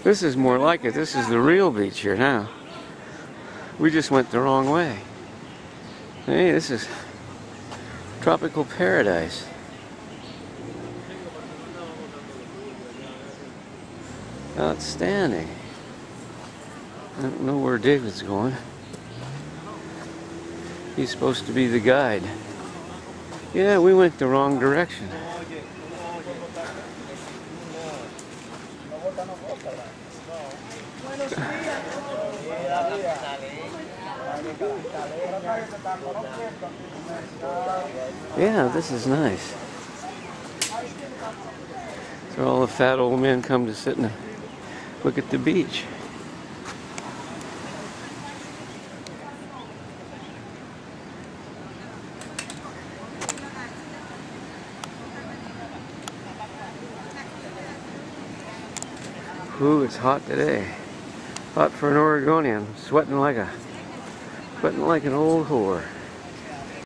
This is more like it. This is the real beach here now. We just went the wrong way. Hey, this is tropical paradise. Outstanding. I don't know where David's going. He's supposed to be the guide. Yeah, we went the wrong direction. Yeah, this is nice. So all the fat old men come to sit and look at the beach. Ooh, it's hot today. Hot for an Oregonian. Sweating like an old whore.